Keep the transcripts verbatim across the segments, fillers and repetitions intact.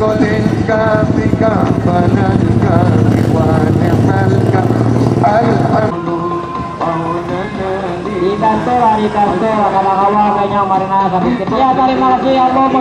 Di kantor, di kantor, kawan-kawan banyak marina sampai setia. Terima kasih ya Allah.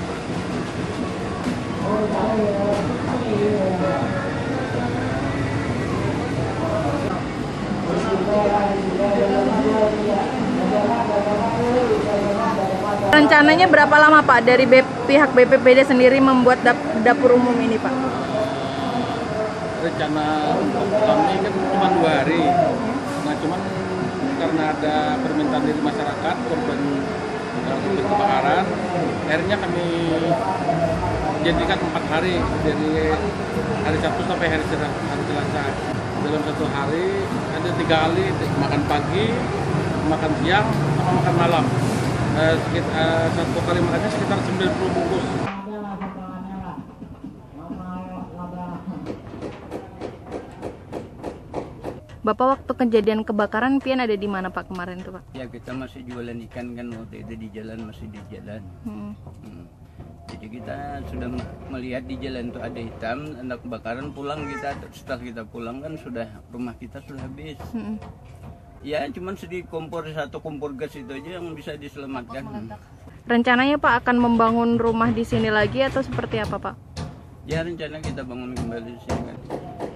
Rencananya berapa lama Pak dari B, pihak B P P D sendiri membuat dap, dapur umum ini Pak? Rencana untuk kami kan cuma dua hari. Nah cuman karena ada permintaan dari masyarakat korban untuk kebakaran, akhirnya kami jadikan empat hari dari hari Sabtu sampai hari Selasa. Dalam satu hari ada tiga kali makan pagi, makan siang, sama makan malam. Uh, sekitar, uh, satu kali makannya sekitar sembilan puluh bungkus. Bapak waktu kejadian kebakaran pian ada di mana Pak kemarin tuh Pak? Ya kita masih jualan ikan kan waktu itu di jalan masih di jalan. Hmm. Hmm. Jadi kita sudah melihat di jalan tuh ada hitam, ada kebakaran, pulang kita setelah kita pulang kan sudah rumah kita sudah habis. Hmm. Ya cuman sedih kompor satu kompor gas itu aja yang bisa diselamatkan. Rencananya Pak akan membangun rumah di sini lagi atau seperti apa Pak? Ya rencana kita bangun kembali di sini kan.